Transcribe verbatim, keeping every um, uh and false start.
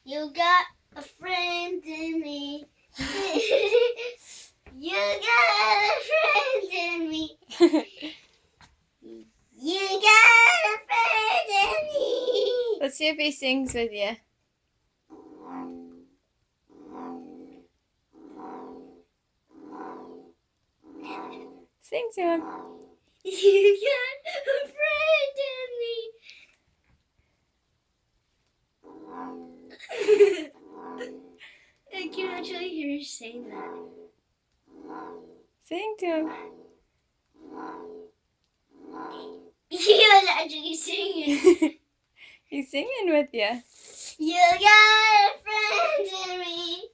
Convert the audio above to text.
You got a friend in me. You got a friend in me. You got a friend in me. Let's see if he sings with you. Sing to him. You got a friend in me. I can actually hear you saying that. Sing to him. He was actually singing. He's singing with you. You got a friend in me.